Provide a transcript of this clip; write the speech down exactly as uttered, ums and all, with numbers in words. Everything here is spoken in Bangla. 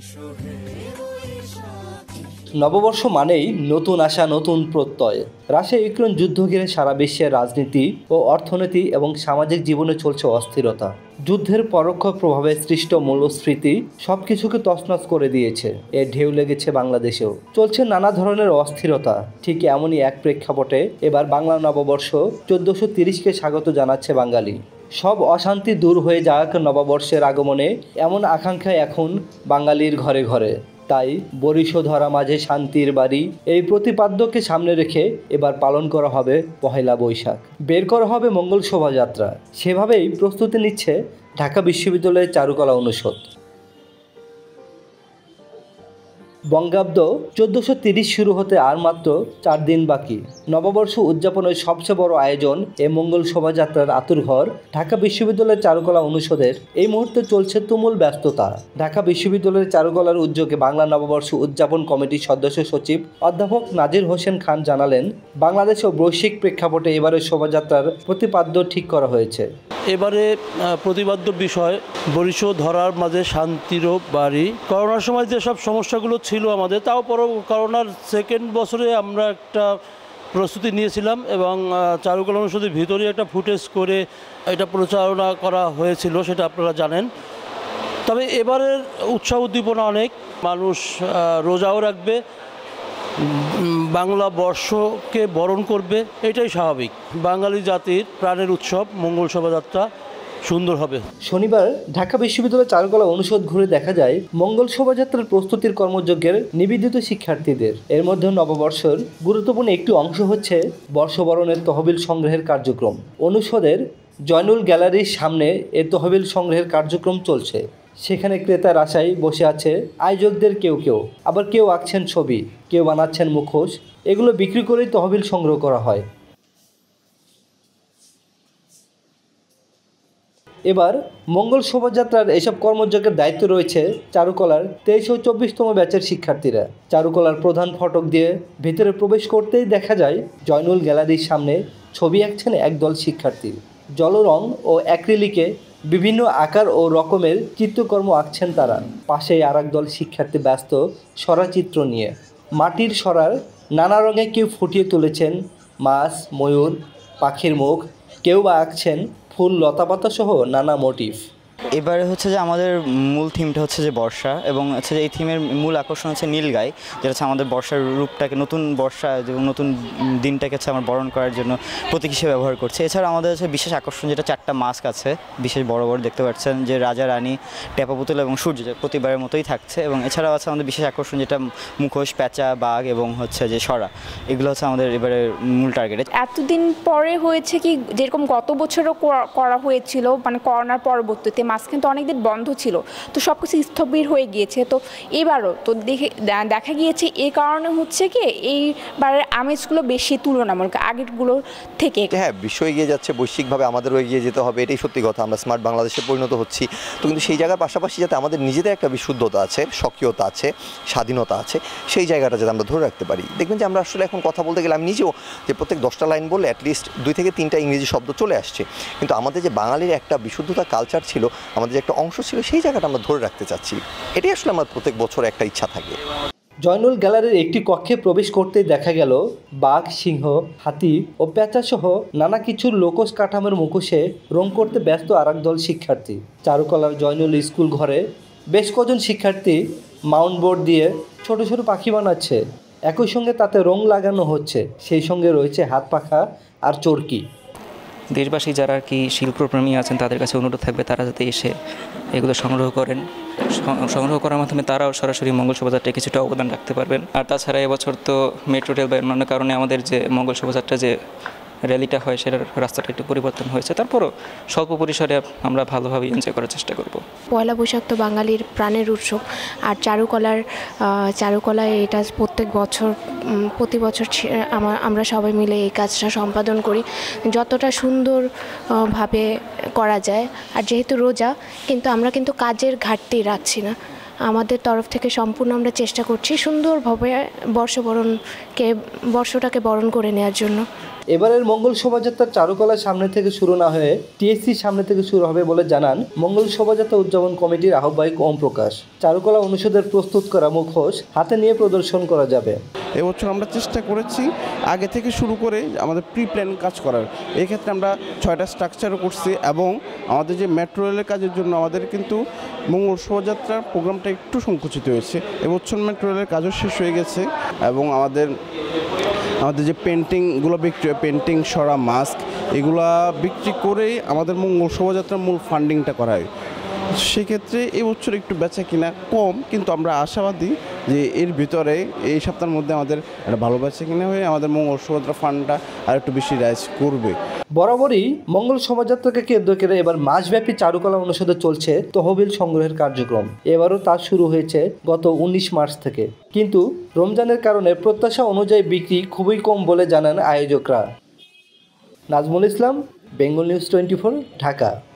নববর্ষ মানেই নতুন আশা, নতুন প্রত্যয়। রাশিয়া ইউক্রেন যুদ্ধ ঘিরে সারা বিশ্বের রাজনীতি ও অর্থনীতি এবং সামাজিক জীবনে চলছে অস্থিরতা। যুদ্ধের পরোক্ষ প্রভাবে সৃষ্ট মূল্যস্ফীতি সবকিছুকে তছনছ করে দিয়েছে। এর ঢেউ লেগেছে বাংলাদেশেও। চলছে নানা ধরনের অস্থিরতা। ঠিক এমনই এক প্রেক্ষাপটে এবার বাংলা নববর্ষ চোদ্দশো তিরিশকে স্বাগত জানাচ্ছে বাঙালি। সব অশান্তি দূর হয়ে যাক নববর্ষের আগমনে, এমন আকাঙ্ক্ষা এখন বাঙালির ঘরে ঘরে। তাই বরিশধরা মাঝে শান্তির বাড়ি এই প্রতিপাদ্যকে সামনে রেখে এবার পালন করা হবে পহেলা বৈশাখ। বের করা হবে মঙ্গল শোভাযাত্রা। সেভাবেই প্রস্তুতি নিচ্ছে ঢাকা বিশ্ববিদ্যালয়ের চারুকলা অনুষদ। বঙ্গাব্দ চোদ্দশো তিরিশ শুরু হতে আর মাত্র চার দিন বাকি। নববর্ষ উদযাপনের সবচেয়ে বড় আয়োজন এ মঙ্গল শোভাযাত্রার আতুরঘর ঢাকা বিশ্ববিদ্যালয়ের চারুকলা অনুষদের এই মুহূর্তে চলছে তুমুল ব্যস্ততা। ঢাকা বিশ্ববিদ্যালয়ের চারুকলার উদ্যোগে বাংলা নববর্ষ উদযাপন কমিটির সদস্য সচিব অধ্যাপক নাজির হোসেন খান জানালেন, বাংলাদেশ ও বৈশ্বিক প্রেক্ষাপটে এবারের শোভাযাত্রার প্রতিপাদ্য ঠিক করা হয়েছে। এবারে প্রতিপাদ্য বিষয় বরিশধরার মাঝে শান্তির বাড়ি। করোনার সময় যেসব সমস্যাগুলো ছিল আমাদের, তাও পর করোনার সেকেন্ড বছরে আমরা একটা প্রস্তুতি নিয়েছিলাম এবং চারুকলা অনুষদের ভিতরে একটা ফুটেজ করে এটা প্রচারণা করা হয়েছিল, সেটা আপনারা জানেন। তবে এবারের উৎসাহ উদ্দীপনা অনেক, মানুষ রোজাও রাখবে, বাংলা বর্ষকে বরণ করবে, এটাই স্বাভাবিক। বাঙালি জাতির প্রাণের উৎসব মঙ্গল শোভাযাত্রা সুন্দর হবে। শনিবার ঢাকা বিশ্ববিদ্যালয়ের চারুকলা অনুষদ ঘুরে দেখা যায় মঙ্গল শোভাযাত্রার প্রস্তুতির কর্মযজ্ঞের নিবেদিত শিক্ষার্থীদের। এর মধ্যে নববর্ষের গুরুত্বপূর্ণ একটি অংশ হচ্ছে বর্ষবরণের তহবিল সংগ্রহের কার্যক্রম। অনুষদের জয়নুল গ্যালারির সামনে এ তহবিল সংগ্রহের কার্যক্রম চলছে। সেখানে ক্রেতার আশায় বসে আছে আয়োজকদের কেউ কেউ, আবার কেউ আঁকছেন ছবি, কেউ বানাচ্ছেন মুখোশ। এগুলো বিক্রি করেই তহবিল সংগ্রহ করা হয়। এবার মঙ্গল শোভাযাত্রার এসব কর্মযজ্ঞের দায়িত্ব রয়েছে চারুকলার তেইশ ও চব্বিশতম ব্যাচের শিক্ষার্থীরা। চারুকলার প্রধান ফটক দিয়ে ভেতরে প্রবেশ করতেই দেখা যায় জয়নুল গ্যালারির সামনে ছবি আঁকছেন একদল শিক্ষার্থী। জলরং ও অ্যাক্রিলিকে বিভিন্ন আকার ও রকমের চিত্রকর্ম আঁকছেন তারা। পাশেই আর এক দল শিক্ষার্থী ব্যস্ত সরাচিত্র নিয়ে। মাটির সরার নানা রঙে কেউ ফুটিয়ে তুলেছেন মাছ, ময়ূর, পাখির মুখ, কেউ বা আঁকছেন ফুল, লতাপাতা সহ নানা মোটিভ। এবারে হচ্ছে যে আমাদের মূল থিমটা হচ্ছে যে বর্ষা, এবং হচ্ছে যে এই থিমের মূল আকর্ষণ হচ্ছে নীলগাই, যেটা হচ্ছে আমাদের বর্ষার রূপটাকে, নতুন বর্ষা এবং নতুন দিনটাকে হচ্ছে আমরা বরণ করার জন্য প্রতীক হিসেবে ব্যবহার করছি। এছাড়া আমাদের হচ্ছে বিশেষ আকর্ষণ যেটা চারটা মাস্ক আছে, বিশেষ বড় বড় দেখতে পাচ্ছেন, যে রাজা, রানী, টেপা পুতুল এবং সূর্য, প্রতিবারের মতোই থাকছে। এবং এছাড়াও আছে আমাদের বিশেষ আকর্ষণ যেটা মুখোশ, প্যাঁচা, বাঘ এবং হচ্ছে যে সরা। এগুলো হচ্ছে আমাদের এবারে মূল টার্গেট। এতদিন পরে হয়েছে কি, যেরকম গত বছরও করা হয়েছিল, মানে করোনার পরবর্তীতে মাস্ক কিন্তু অনেকদিন বন্ধ ছিল, তো সব কিছু স্থবির হয়ে গিয়েছে। তো এবারও তো দেখে দেখা গিয়েছে এই কারণে হচ্ছে কি এইবারের আমেজগুলো বেশি তুলনামূলক আগেরগুলোর থেকে। হ্যাঁ, বিশ্ব এগিয়ে যাচ্ছে, বৈশ্বিকভাবে আমাদেরও এগিয়ে যেতে হবে, এটাই সত্যি কথা। আমরা স্মার্ট বাংলাদেশে পরিণত হচ্ছি, তো কিন্তু সেই জায়গার পাশাপাশি যাতে আমাদের নিজেদের একটা বিশুদ্ধতা আছে, স্বকীয়তা আছে, স্বাধীনতা আছে, সেই জায়গাটা যাতে আমরা ধরে রাখতে পারি। দেখবেন যে আমরা আসলে এখন কথা বলতে গেলে, আমি নিজেও যে প্রত্যেক দশটা লাইন বললে অ্যাটলিস্ট দুই থেকে তিনটা ইংরেজি শব্দ চলে আসছে, কিন্তু আমাদের যে বাঙালির একটা বিশুদ্ধতা কালচার ছিল, আমাদের যে একটা অংশ ছিল, সেই জায়গাটা আমরা ধরে রাখতে চাচ্ছি। এটাই আসলে আমার প্রত্যেক বছর একটা ইচ্ছা থাকে। জয়নুল গ্যালারির একটি কক্ষে প্রবেশ করতেই দেখা গেল বাঘ, সিংহ, হাতি ও পেঁচা সহ নানা কিছুর লোকজ কাঠামোর মুখোশে রং করতে ব্যস্ত আর এক দল শিক্ষার্থী। চারুকলার জয়নুল স্কুল ঘরে বেশ কজন শিক্ষার্থী মাউন্ট বোর্ড দিয়ে ছোট ছোট পাখি বানাচ্ছে। একই সঙ্গে তাতে রং লাগানো হচ্ছে, সেই সঙ্গে রয়েছে হাত পাখা আর চরকি। দেশবাসী যারা আর কি শিল্পপ্রেমী আছেন, তাদের কাছে অনুরোধ থাকবে তারা যাতে এসে এগুলো সংগ্রহ করেন। সংগ্রহ করার মাধ্যমে তারাও সরাসরি মঙ্গল শোভাযাত্রায় কিছুটা অবদান রাখতে পারবেন। আর তাছাড়া এবছর তো মেট্রো রেল বা অন্যান্য কারণে আমাদের যে মঙ্গল শোভাযাত্রা যে র্যালিটা হয়, সেটার রাস্তাটা একটু পরিবর্তন হয়েছে। তারপরও স্বল্প পরিসরে আমরা ভালোভাবে এনজয় করার চেষ্টা করব। পয়লা বৈশাখ তো বাঙালির প্রাণের উৎসব, আর চারুকলার চারুকলায় এটা প্রত্যেক বছর প্রতি বছর আমরা সবাই মিলে এই কাজটা সম্পাদন করি যতটা সুন্দরভাবে করা যায়। আর যেহেতু রোজা, কিন্তু আমরা কিন্তু কাজের ঘাটতি রাখছি না, আমাদের তরফ থেকে সম্পূর্ণ আমরা চেষ্টা করছি সুন্দরভাবে বর্ষবরণকে বর্ষটাকে বরণ করে নেওয়ার জন্য। এবারের মঙ্গল শোভাযাত্রা চারুকলার সামনে থেকে শুরু না হয়ে টিএসসির সামনে থেকে শুরু হবে বলে জানান মঙ্গল শোভাযাত্রা উদযাপন কমিটির আহ্বায়ক ওম প্রকাশ। চারুকলা অনুষদের প্রস্তুত করা মুখোশ হাতে নিয়ে প্রদর্শন করা যাবে। এবছর আমরা চেষ্টা করেছি আগে থেকে শুরু করে আমাদের প্রি প্ল্যান কাজ করার। এক্ষেত্রে আমরা ছয়টা স্ট্রাকচারও করছি এবং আমাদের যে মেট্রো রেলের কাজের জন্য আমাদের কিন্তু মঙ্গল শোভাযাত্রার প্রোগ্রামটা একটু সংকুচিত হয়েছে। এবছর মেট্রো রেলের কাজও শেষ হয়ে গেছে এবং আমাদের আমাদের যে পেন্টিংগুলো বিক্রি পেন্টিং সরা মাস্ক এগুলা বিক্রি করেই আমাদের মঙ্গল শোভাযাত্রার মূল ফান্ডিংটা করা হয়। সেক্ষেত্রে এবছর একটু বেচা কিনা কম, কিন্তু আমরা আশাবাদী যে এর ভিতরে এই সপ্তাহের মধ্যে আমাদের একটা ভালো বেচা কিনা হয়ে আমাদের মঙ্গল শোভাযাত্রা ফান্ডটা আর একটু বেশি রাইজ করবে। বরাবরই মঙ্গল শোভাযাত্রাকে কেন্দ্র করে এবার মাসব্যাপী চারুকলা অনুষদে চলছে তহবিল সংগ্রহের কার্যক্রম। এবারও তা শুরু হয়েছে গত উনিশ মার্চ থেকে, কিন্তু রমজানের কারণে প্রত্যাশা অনুযায়ী বিক্রি খুবই কম বলে জানান আয়োজকরা। Nazmul Islam, Bengal news twenty four, Dhaka.